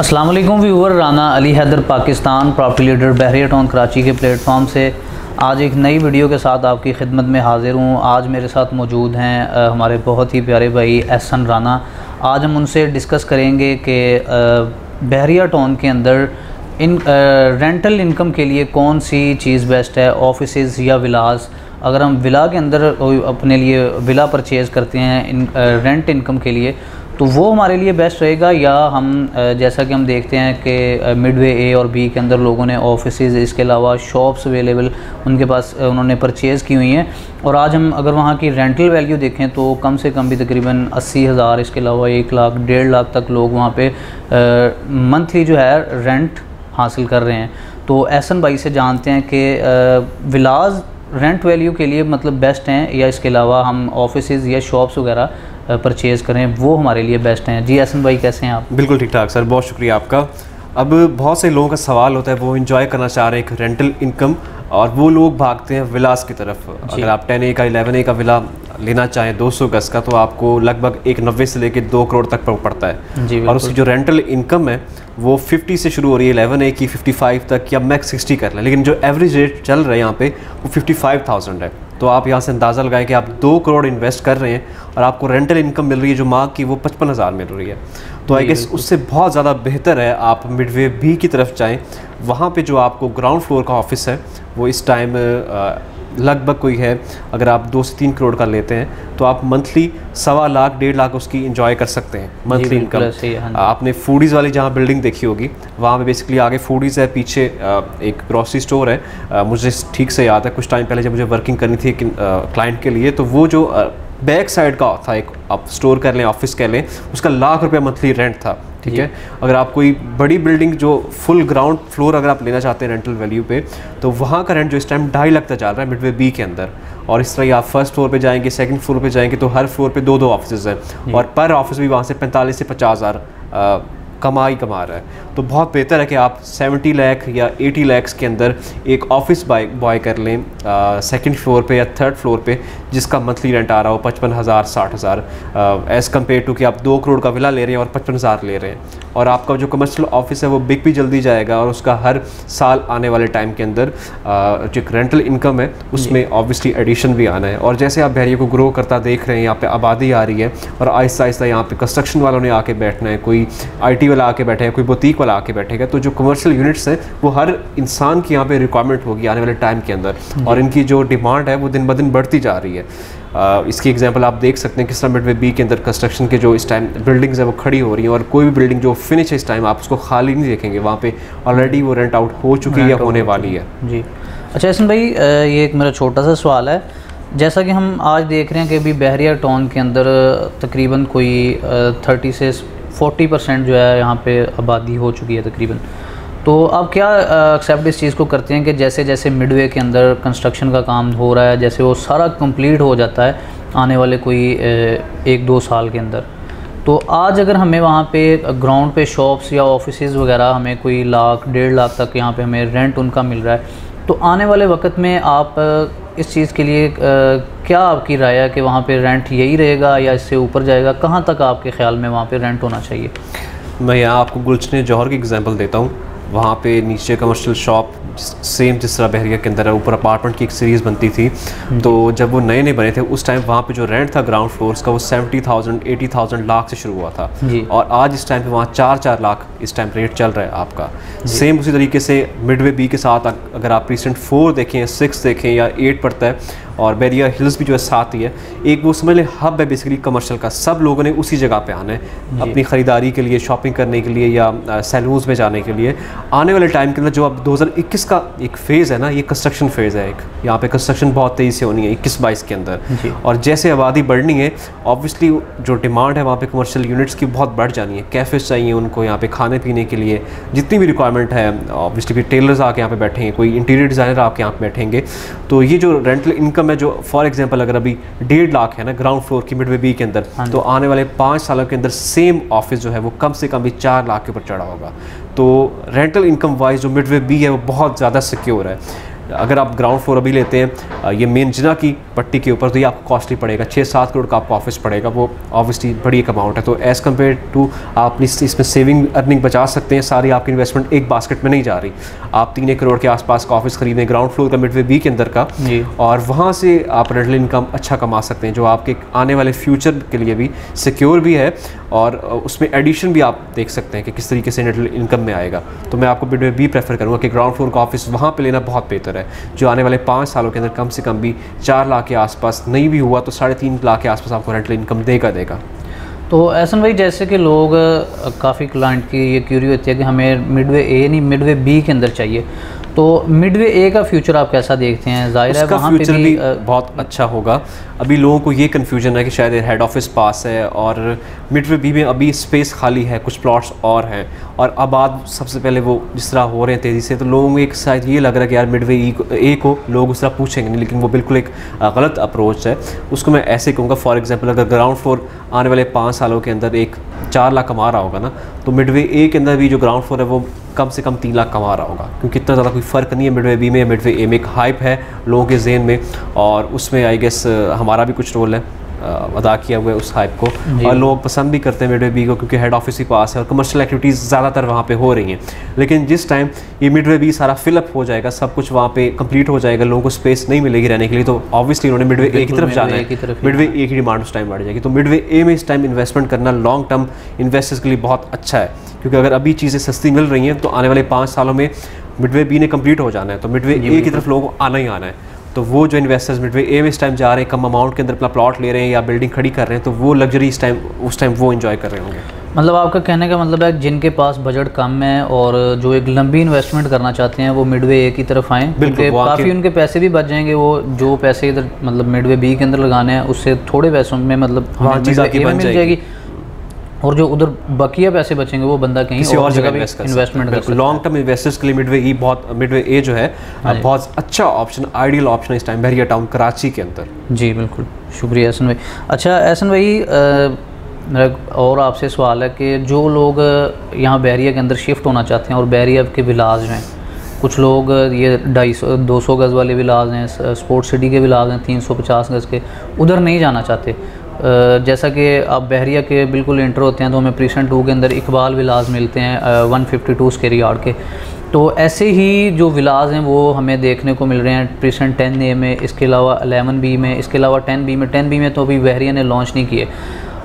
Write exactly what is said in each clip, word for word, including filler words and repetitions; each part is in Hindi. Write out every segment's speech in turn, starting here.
अस्सलाम वालेकुम viewer, Rana Ali Haider Pakistan property leader Bahria Town Karachi के प्लेटफॉर्म से आज एक नई वीडियो के साथ आपकी खिदमत में हाज़िर हूँ। आज मेरे साथ मौजूद हैं आ, हमारे बहुत ही प्यारे भाई एहसन राना। आज हम उनसे डिस्कस करेंगे कि बहरिया टाउन के अंदर इन रेंटल इनकम के लिए कौन सी चीज़ बेस्ट है, ऑफिसेज़ या विलास। अगर हम विला के अंदर अपने लिए विला परचेज़ करते हैं इन रेंट इनकम के लिए तो वो हमारे लिए बेस्ट रहेगा, या हम जैसा कि हम देखते हैं कि मिडवे ए और बी के अंदर लोगों ने ऑफिसेज़, इसके अलावा शॉप्स अवेलेबल उनके पास उन्होंने परचेज़ की हुई हैं। और आज हम अगर वहाँ की रेंटल वैल्यू देखें तो कम से कम भी तकरीबन अस्सी हज़ार, इसके अलावा एक लाख डेढ़ लाख तक लोग वहाँ पे मंथली जो है रेंट हासिल कर रहे हैं। तो एहसन भाई से जानते हैं कि विलाज रेंट वैल्यू के लिए मतलब बेस्ट हैं, या इसके अलावा हम ऑफिसेज़ या शॉप्स वगैरह परचेज़ करें वो हमारे लिए बेस्ट हैं। जी एहसन भाई, कैसे हैं आप? बिल्कुल ठीक ठाक सर, बहुत शुक्रिया आपका। अब बहुत से लोगों का सवाल होता है, वो एंजॉय करना चाह रहे हैं एक रेंटल इनकम, और वो लोग भागते हैं विलास की तरफ। अगर आप टेन ए का इलेवन ए का विला लेना चाहें दो सौ गज का, तो आपको लगभग एक नब्बे से लेकर दो करोड़ तक पड़ता है जी। और उसकी जो रेंटल इनकम है वो पचास से शुरू हो रही है, इलेवन ए की पचपन तक या मैक्स साठ कर लें, लेकिन जो एवरेज रेट चल रहा है यहाँ पे वो पचपन हज़ार है। तो आप यहाँ से अंदाज़ा लगाएं कि आप दो करोड़ इन्वेस्ट कर रहे हैं और आपको रेंटल इनकम मिल रही है जो माह की वो पचपन हज़ार मिल रही है। तो आई गेस उससे बहुत ज़्यादा बेहतर है आप मिडवे बी की तरफ जाएं। वहाँ पे जो आपको ग्राउंड फ्लोर का ऑफिस है वो इस टाइम लगभग कोई है, अगर आप दो से तीन करोड़ का लेते हैं तो आप मंथली सवा लाख डेढ़ लाख उसकी एंजॉय कर सकते हैं मंथली इनकम। आपने फूडीज़ वाली जहाँ बिल्डिंग देखी होगी, वहाँ पे बेसिकली आगे फूडीज़ है, पीछे एक ग्रॉसरी स्टोर है। मुझे ठीक से याद है कुछ टाइम पहले जब मुझे वर्किंग करनी थी क्लाइंट के लिए, तो वो जो बैक साइड का था एक आप स्टोर कर लें, ऑफिस कह लें, उसका लाख रुपये मंथली रेंट था। ठीक है, अगर आप कोई बड़ी बिल्डिंग जो फुल ग्राउंड फ्लोर अगर आप लेना चाहते हैं रेंटल वैल्यू पे, तो वहाँ का रेंट जो इस टाइम ढाई लाख तक चल रहा है मिडवे बी के अंदर। और इस तरह आप फर्स्ट फ्लोर पे जाएंगे, सेकंड फ्लोर पे जाएंगे तो हर फ्लोर पे दो दो ऑफिस हैं, और पर ऑफिस भी वहाँ से पैंतालीस से पचास हज़ार कमा ही कमा रहा है। तो बहुत बेहतर है कि आप सत्तर लाख या अस्सी लाख के अंदर एक ऑफिस बाय बॉय कर लें सेकंड फ्लोर पे या थर्ड फ्लोर पे, जिसका मंथली रेंट आ रहा हो पचपन हज़ार साठ हज़ार, एज़ कम्पेयर टू कि आप दो करोड़ का विला ले रहे हैं और पचपन हज़ार ले रहे हैं। और आपका जो कमर्शियल ऑफिस है वो बिक भी जल्दी जाएगा, और उसका हर साल आने वाले टाइम के अंदर जो रेंटल इनकम है उसमें ऑब्वियसली एडिशन भी आना है। और जैसे आप बहरिया को ग्रो करता देख रहे हैं, यहाँ पे आबादी आ रही है और आहिस्ता आहिस्ता यहाँ पे कंस्ट्रक्शन वालों ने आके बैठना है, कोई आई टी वाला आके बैठेगा, कोई बुटीक वाला आके बैठेगा, तो जो कमर्शियल यूनिट्स हैं वो हर इंसान की यहाँ पे रिक्वायरमेंट होगी आने वाले टाइम के अंदर, और इनकी जो डिमांड है वो दिन ब दिन बढ़ती जा रही है। Uh, इसकी एग्जांपल आप देख सकते हैं किस तरह मिडवे बी के अंदर कंस्ट्रक्शन के जो इस टाइम बिल्डिंग्स है वो खड़ी हो रही हैं, और कोई भी बिल्डिंग जो फिनिश है इस टाइम आप उसको खाली नहीं देखेंगे, वहाँ पे ऑलरेडी वो रेंट आउट हो चुकी है या होने वाली है जी। अच्छा एहसन भाई, ये एक मेरा छोटा सा सवाल है, जैसा कि हम आज देख रहे हैं कि अभी बहरिया टाउन के अंदर तकरीबन कोई थर्टी से फोर्टी परसेंट जो है यहाँ पे आबादी हो चुकी है तकरीबन। तो आप क्या एक्सेप्ट इस चीज़ को करते हैं कि जैसे जैसे मिडवे के अंदर कंस्ट्रक्शन का काम हो रहा है, जैसे वो सारा कंप्लीट हो जाता है आने वाले कोई एक दो साल के अंदर, तो आज अगर हमें वहाँ पे ग्राउंड पे शॉप्स या ऑफिसेज़ वगैरह हमें कोई लाख डेढ़ लाख तक यहाँ पे हमें रेंट उनका मिल रहा है, तो आने वाले वक्त में आप इस चीज़ के लिए क्या आपकी राय है कि वहाँ पे रेंट यही रहेगा या इससे ऊपर जाएगा? कहाँ तक आपके ख्याल में वहाँ पे रेंट होना चाहिए? मैं यहाँ आपको गुलशन जौहर की एग्जांपल देता हूँ। वहाँ पे नीचे कमर्शियल शॉप सेम जिस तरह बहरिया के अंदर है, ऊपर अपार्टमेंट की एक सीरीज़ बनती थी। तो जब वो नए नए बने थे उस टाइम वहाँ पे जो रेंट था ग्राउंड फ्लोर्स का वो seventy thousand eighty thousand lakh से शुरू हुआ था, और आज इस टाइम पे वहाँ चार चार लाख इस टाइम रेट चल रहा है आपका। सेम उसी तरीके से मिडवे बी के साथ अगर आप रिसेंट फोर देखें, सिक्स देखें या एट पड़ता है, और बैरिया हिल्स भी जो है साथ ही है, एक वो समझ लें हब है बेसिकली कमर्शियल का। सब लोगों ने उसी जगह पे आना है अपनी ख़रीदारी के लिए, शॉपिंग करने के लिए या सैलून्स में जाने के लिए। आने वाले टाइम के अंदर जो अब दो हज़ार इक्कीस का एक फ़ेज़ है ना, ये कंस्ट्रक्शन फ़ेज़ है, एक यहाँ पे कंस्ट्रक्शन बहुत तेज़ी से होनी है इक्कीस बाईस के अंदर, और जैसे आबादी बढ़नी है ऑब्वियसली जो डिमांड है वहाँ पे कमर्शियल यूनिट्स की बहुत बढ़ जानी है। कैफ़ेज़ चाहिए उनको यहाँ पे खाने पीने के लिए, जितनी भी रिक्वायरमेंट है, ऑब्वियसली फिर टेलर्स आके यहाँ पे बैठेंगे, कोई इंटीरियर डिज़ाइनर आके यहाँ पे बैठेंगे। तो ये जो रेंटल इनकम है, जो फॉर एग्जांपल अगर अभी डेढ़ लाख है ना ग्राउंड फ्लोर की मिडवे बी के अंदर, तो आने वाले पाँच सालों के अंदर सेम ऑफिस जो है वो कम से कम भी चार लाख के ऊपर चढ़ा होगा। तो रेंटल इनकम वाइज जो मिडवे बी है वो बहुत ज़्यादा सिक्योर है। अगर आप ग्राउंड फ्लोर अभी लेते हैं ये मेन जिना की पट्टी के ऊपर, तो ये आपको कॉस्टली पड़ेगा, छः सात करोड़ का आपको ऑफिस पड़ेगा, वो ऑब्वियसली बड़ी एक अमाउंट है। तो एज़ कम्पेयर टू आप इसमें सेविंग अर्निंग बचा सकते हैं, सारी आपकी इन्वेस्टमेंट एक बास्केट में नहीं जा रही। आप तीन एक करोड़ के आसपास का ऑफिस खरीदें ग्राउंड फ्लोर का मिडवे बी के अंदर का, और वहाँ से आप रेंटल इनकम अच्छा कमा सकते हैं, जो आपके आने वाले फ्यूचर के लिए भी सिक्योर भी है, और उसमें एडिशन भी आप देख सकते हैं कि किस तरीके से रेंटल इनकम में आएगा। तो मैं आपको मिडवे बी प्रेफर करूँगा कि ग्राउंड फ्लोर का ऑफिस वहाँ पे लेना बहुत बेहतर है, जो आने वाले पाँच सालों के अंदर कम से कम भी चार लाख के आसपास, नहीं भी हुआ तो साढ़े तीन लाख के आसपास आपको रेंटल इनकम देगा देगा तो एहसन भाई, जैसे कि लोग काफ़ी क्लाइंट की ये क्यूरी होती है कि हमें मिडवे ए नहीं मिडवे बी के अंदर चाहिए, तो मिडवे ए का फ्यूचर आप कैसा देखते हैं? जाहिर है वहाँ फ्यूचर पे भी, भी बहुत अच्छा होगा। अभी लोगों को ये कन्फ्यूजन है कि शायद हेड ऑफिस पास है और मिडवे बी में अभी स्पेस खाली है, कुछ प्लॉट्स और हैं, और आबाद सबसे पहले वो जिस तरह हो रहे हैं तेज़ी से, तो लोगों को एक शायद ये लग रहा है कि यार मिडवे ए को लोग उस तरह पूछेंगे नहीं, लेकिन वो बिल्कुल एक गलत अप्रोच है। उसको मैं ऐसे कहूँगा, फॉर एग्जांपल अगर ग्राउंड फ्लोर आने वाले पाँच सालों के अंदर एक चार लाख कमा रहा होगा ना, तो मिडवे ए के अंदर भी जो ग्राउंड फ्लोर है वो कम से कम तीन लाख कमा रहा होगा, क्योंकि इतना ज़्यादा कोई फ़र्क नहीं है मिडवे बी में या मिडवे ए में। एक हाइप है लोगों के जहन में, और उसमें आई गेस हमारा भी कुछ रोल है अदा किया हुआ है उस हाइप को, और लोग पसंद भी करते हैं मिडवे बी को, क्योंकि हेड ऑफिस ही पास है और कमर्शियल एक्टिविटीज़ ज़्यादातर वहाँ पे हो रही हैं। लेकिन जिस टाइम ये मिडवे बी सारा फिलअप हो जाएगा, सब कुछ वहाँ पे कंप्लीट हो जाएगा, लोगों को स्पेस नहीं मिलेगी रहने के लिए, तो ऑब्वियसली उन्होंने मिडवे ए की तरफ जाना है, मिडवे ए की डिमांड उस टाइम बढ़ जाएगी। तो मिडवे ए में इस टाइम इन्वेस्टमेंट करना लॉन्ग टर्म इन्वेस्टर्स के लिए बहुत अच्छा है, क्योंकि अगर अभी चीज़ें सस्ती मिल रही हैं तो आने वाले पाँच सालों में मिडवे बी ने कंप्लीट हो जाना है, तो मिडवे ए की तरफ लोगों को आना ही आना है। तो वो जो इन्वेस्टर्स मिडवे ए में इस टाइम जा रहे हैं, कम अमाउंट के अंदर अपना प्लॉट ले रहे हैं या बिल्डिंग खड़ी कर रहे हैं, तो वो लग्जरी इस टाइम उस टाइम वो एंजॉय कर रहे होंगे। मतलब आपका कहने का मतलब है जिनके पास बजट कम है और जो एक लंबी इन्वेस्टमेंट करना चाहते हैं वो मिडवे ए की तरफ आएँ, क्योंकि काफ़ी उनके पैसे भी बच जाएंगे। वो जो पैसे इधर मतलब मिडवे बी के अंदर लगाने हैं उससे थोड़े पैसों में मतलब हमें मिडवे ए में मिल जाएगी, और जो उधर बकिया पैसे बचेंगे वो बंदा कहीं किसी और जगह भी इन्वेस्टमेंट कर सकता है। लॉन्ग टर्म इन्वेस्टर्स के लिए मिडवे ई बहुत मिडवे ए जो है बहुत अच्छा ऑप्शन, आइडियल ऑप्शन है इस टाइम बहरिया टाउन कराची के अंदर। जी बिल्कुल, शुक्रिया एहसन भाई। अच्छा एहसन भाई, मेरा और आपसे सवाल है कि जो लोग यहाँ बहरिया के अंदर शिफ्ट होना चाहते हैं और बहरिया के विलाज में, कुछ लोग ये ढाई सौ दो सौ गज़ वाले विलाज हैं, स्पोर्ट्स सिटी के विलाज हैं तीन सौ पचास गज़ के, उधर नहीं जाना चाहते। जैसा कि आप बहरिया के बिल्कुल इंटर होते हैं तो हमें प्रीसेंट टू के अंदर इकबाल विलाज मिलते हैं one fifty two square yard के, तो ऐसे ही जो विलाज हैं वो हमें देखने को मिल रहे हैं प्रीसेंट टेन ए में, इसके अलावा अलेवन बी में, इसके अलावा टेन बी में। टेन बी में तो अभी बहरिया ने लॉन्च नहीं किए।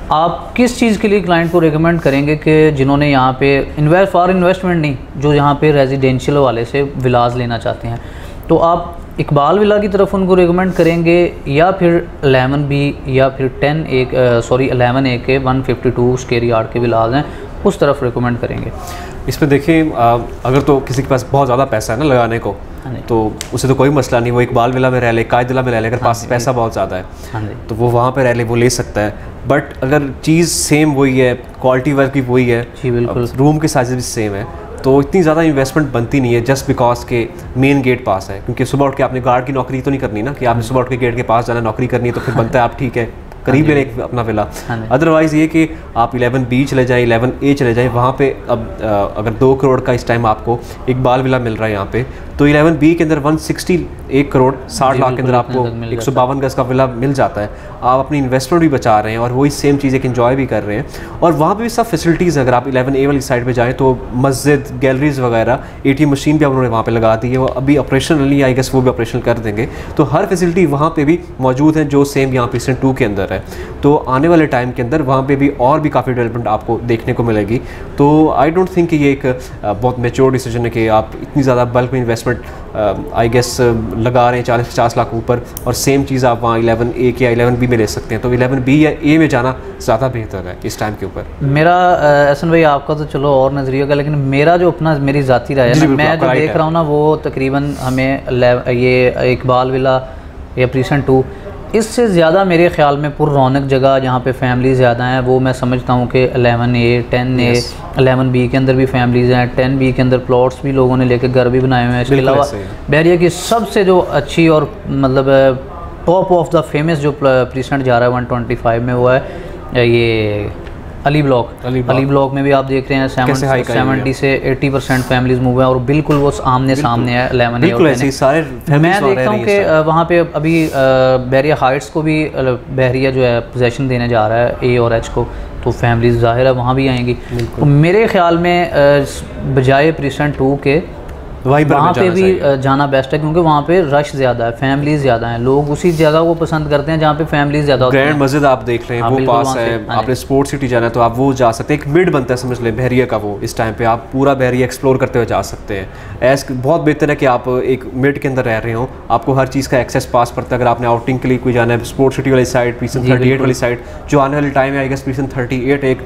आप किस चीज़ के लिए क्लाइंट को रिकमेंड करेंगे कि जिन्होंने यहाँ पे इन्वेस्ट फॉर इन्वेस्टमेंट नहीं, जो यहाँ पे रेजिडेंशियल वाले से विलाज लेना चाहते हैं, तो आप इकबाल विला की तरफ उनको रिकमेंड करेंगे या फिर अलेवन बी या फिर टेन एक सॉरी अलेवन ए के one fifty two square yard के विलाज हैं उस तरफ रिकमेंड करेंगे? इस पर देखिए, अगर तो किसी के पास बहुत ज़्यादा पैसा है ना लगाने को, तो उसे तो कोई मसला नहीं, वो इकबाल विला में रह ले, कायद विला में रह ले, अगर पास पैसा बहुत ज़्यादा है तो वो वहाँ पे रह ले, वो ले सकता है। बट अगर चीज़ सेम वही है, क्वालिटी वर्क भी वही है, जी बिल्कुल, रूम के साइज भी सेम है, तो इतनी ज़्यादा इन्वेस्टमेंट बनती नहीं है जस्ट बिकॉज के मेन गेट पास है। क्योंकि सुबह उठ के आपने गार्ड की नौकरी तो नहीं करनी ना, कि आपने सुबह उठ के गेट के पास जाना नौकरी करनी है, तो फिर बनता है आप ठीक है करीब है एक अपना विला। अदरवाइज़ ये कि आप इलेवन बी चले जाएँ, इलेवन ए चले जाएँ, वहाँ पे अब अगर दो करोड़ का इस टाइम आपको इकबाल विला मिल रहा है यहाँ पे, तो इलेवन बी के अंदर वन सिक्सटी एक करोड़ साठ लाख के अंदर आपको एक सौ बावन गज़ का विला मिल जाता है। आप अपनी इन्वेस्टमेंट भी बचा रहे हैं और वही सेम चीज़ एक इन्जॉय भी कर रहे हैं, और वहाँ पे भी सब फैसिलिटीज़। अगर आप इलेवन ए वाली साइड पे जाएँ तो मस्जिद, गैलरीज वगैरह, ए टी एम मशीन भी उन्होंने वहाँ पे लगा दी है, वो अभी ऑपरेशनली आई गेस वो भी ऑपरेशन कर देंगे, तो हर फैसिलिटी वहाँ पे भी मौजूद है जो सेम यहाँ पे टू के अंदर है। तो आने वाले टाइम के अंदर वहाँ पे भी और भी काफ़ी डेवलपमेंट आपको देखने को मिलेगी। तो आई डोंट थिंक कि ये एक बहुत मेच्योर डिसीजन है कि आप इतनी ज़्यादा बल्क में इन्वेस्टमेंट आई गेस लगा रहे हैं चालीस पचास लाख ऊपर, और सेम चीज़ आप वहाँ इलेवन ए के या इलेवन बी में ले सकते हैं। तो इलेवन बी या ए में जाना ज़्यादा बेहतर है इस टाइम के ऊपर। मेरा एहसन भाई, आपका तो चलो और नज़रिया का, लेकिन मेरा जो अपना मेरी ज़ाती राय है, मैं जो देख रहा हूँ ना, वो तकरीबन हमें ये इकबाल विला या प्रीसेंट टू, इससे ज़्यादा मेरे ख्याल में पुर रौनक जगह जहाँ पे फैमिली ज़्यादा हैं, वो मैं समझता हूँ कि eleven A, ten A, eleven B के अंदर भी फैमिलीज़ हैं, टेन बी के अंदर प्लॉट्स भी लोगों ने लेके घर भी बनाए हुए हैं। इसके अलावा बहरिया की सबसे जो अच्छी और मतलब टॉप ऑफ द फेमस जो प्रीसेंट जा रहा है वन ट्वेंटी फाइव में, वो है ये Ali block Ali block, Ali block में भी आप देख रहे हैं सेवेंटी से एटी परसेंट फैमिलीज मूव है और बिल्कुल वो आमने सामने है इलेवन ए। मैं देखता हूँ कि वहाँ पे अभी बहरिया हाइट्स को भी बहरिया जो है पोजेसन देने जा रहा है ए और एच को, तो फैमिलीज ज़ाहिर है वहाँ भी आएंगी। तो मेरे ख्याल में बजाय प्रीसेंट टू के वहाँ पे भी जाना बेस्ट है, क्योंकि वहाँ पे रश ज़्यादा है, फैमिलीज ज़्यादा हैं, लोग उसी जगह को पसंद करते हैं जहाँ पे फैमिलीज ज़्यादा होती हैं। ग्रैंड मस्जिद आप देख रहे हैं, वो पास है, आपने स्पोर्ट्स सिटी जाना है तो आप वो जा सकते हैं। एक मिड बनता है समझ लें बहरिया का, वो इस टाइम पे आप पूरा बहरिया एक्सप्लोर करते हुए जा सकते हैं। एस बहुत बेहतर है कि आप एक मिड के अंदर रह रहे हो, आपको हर चीज़ का एक्सेस पास पड़ता है। अगर आपने आउटिंग के लिए कोई जाना है स्पोर्ट्स सिटी वाली साइड, पीसन थर्टी एट वाली साइड, जो आने वाले टाइम है I guess precinct thirty eight एक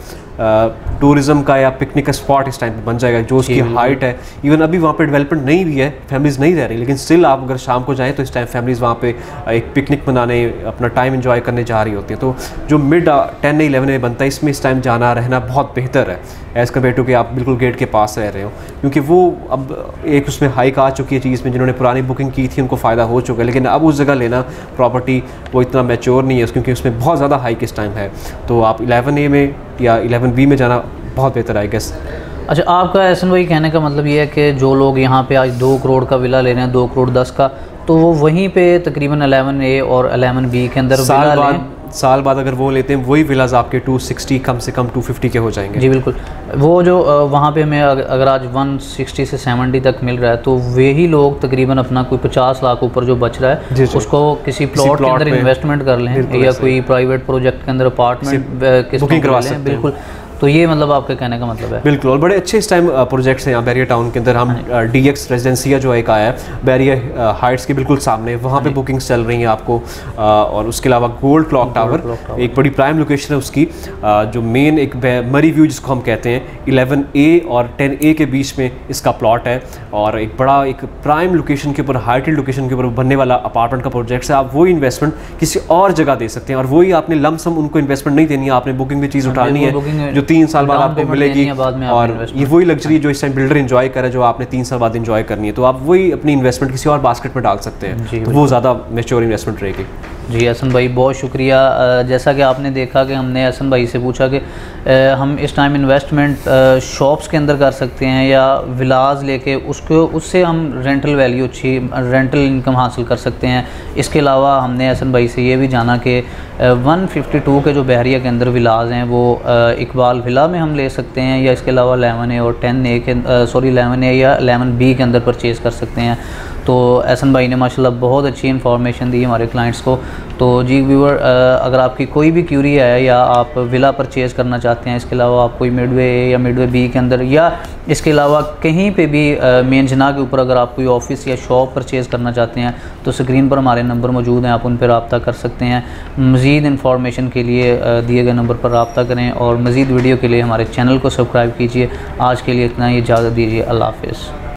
टूरिज्म का या पिकनिक का स्पॉट इस टाइम पे बन जाएगा, जो उसकी हाइट है। इवन अभी वहाँ पे डेवलपमेंट नहीं भी है, फैमिलीज नहीं रह रही, लेकिन स्टिल आप अगर शाम को जाएं तो इस टाइम फैमिलीज वहाँ पे एक पिकनिक मनाने, अपना टाइम एंजॉय करने जा रही होती हैं। तो जो मिड टेन इलेवन में बनता है, इसमें इस टाइम जाना रहना बहुत बेहतर है एज़ कम्पेयर टू कि आप बिल्कुल गेट के पास रह रहे हो, क्योंकि वो अब एक उसमें हाइक आ चुकी है चीज़ में। जिन्होंने पुरानी बुकिंग की थी उनको फ़ायदा हो चुका है, लेकिन अब उस जगह लेना प्रॉपर्टी वो इतना मैच्योर नहीं है, क्योंकि उसमें बहुत ज़्यादा हाइक इस टाइम है। तो आप इलेवन ए में या इलेवन बी में जाना बहुत बेहतर है आई गेस। अच्छा, आपका एहसन भाई कहने का मतलब ये है कि जो लोग यहाँ पे आज दो करोड़ का विला ले रहे हैं, दो करोड़ दस का, तो वो वहीं पे तकरीबन इलेवन ए और इलेवन बी के अंदर साल बाद साल बाद अगर वो लेते हैं वही विलाज आपके टू सिक्सटी कम से कम टू फिफ्टी के हो जाएंगे। जी बिल्कुल, वो जो वहाँ पे हमें अगर आज वन सिक्सटी से सेवेंटी तक मिल रहा है, तो वही लोग तकरीबन अपना कोई पचास लाख ऊपर जो बच रहा है उसको किसी प्लॉट के अंदर इन्वेस्टमेंट कर लें या कोई प्राइवेट प्रोजेक्ट के अंदर अपार्टमेंट बुकिंग करवा सकते हैं। बिल्कुल, तो ये मतलब आपके कहने का मतलब है। बिल्कुल, और बड़े अच्छे इस टाइम प्रोजेक्ट्स हैं यहाँ बैरिया टाउन के अंदर। हम डी एक्स रेजिडेंसिया जो एक आया है बैरिया हाइट्स के बिल्कुल सामने, वहाँ पे बुकिंग्स चल रही हैं आपको। और उसके अलावा गोल्ड क्लॉक टावर एक बड़ी प्राइम लोकेशन है उसकी, जो मेन एक मरी व्यू जिसको हम कहते हैं, इलेवन ए और टेन ए के बीच में इसका प्लॉट है और एक बड़ा एक प्राइम लोकेशन के ऊपर, हाइटेड लोकेशन के ऊपर बनने वाला अपार्टमेंट का प्रोजेक्ट है। आप वही इन्वेस्टमेंट किसी और जगह दे सकते हैं, और वही आपने लमसम उनको इन्वेस्टमेंट नहीं देनी है, आपने बुकिंग की चीज़ उठानी है जो तीन साल बाद आपको मिलेगी, और ये वही लग्जरी जो इस टाइम बिल्डर एंजॉय करे जो आपने तीन साल बाद एंजॉय करनी है, तो आप वही अपनी इन्वेस्टमेंट किसी और बास्केट में डाल सकते हैं, तो वो ज़्यादा मैच्योर इन्वेस्टमेंट रहेगी। जी हसन भाई बहुत शुक्रिया। जैसा कि आपने देखा कि हमने हसन भाई से पूछा कि हम इस टाइम इन्वेस्टमेंट शॉप्स के अंदर कर सकते हैं या विलाज लेके उसको उससे हम रेंटल वैल्यू अच्छी रेंटल इनकम हासिल कर सकते हैं। इसके अलावा हमने हसन भाई से ये भी जाना कि वन फिफ्टी टू के जो बहरिया के अंदर विलाज हैं वो इकबाल विला में हम ले सकते हैं या इसके अलावा इलेवन ए और टेन ए के सॉरी इलेवन ए या इलेवन बी के अंदर परचेज़ कर सकते हैं। तो एहसन भाई ने माशाल्लाह बहुत अच्छी इन्फॉर्मेशन दी हमारे क्लाइंट्स को। तो जी व्यूअर, अगर आपकी कोई भी क्यूरी है या आप विला परचेज़ करना चाहते हैं, इसके अलावा आप कोई मिडवे ए या मिडवे बी के अंदर या इसके अलावा कहीं पे भी मेन जना के ऊपर अगर आप कोई ऑफिस या शॉप परचेज़ करना चाहते हैं तो स्क्रीन पर हमारे नंबर मौजूद हैं, आप उन पर रब्ता कर सकते हैं। मज़ीद इन्फॉर्मेशन के लिए दिए गए नंबर पर रब्ता करें और मज़ीद वीडियो के लिए हमारे चैनल को सब्सक्राइब कीजिए। आज के लिए इतना ही, इजाज़त दीजिए, अल्लाह हाफ़िज़।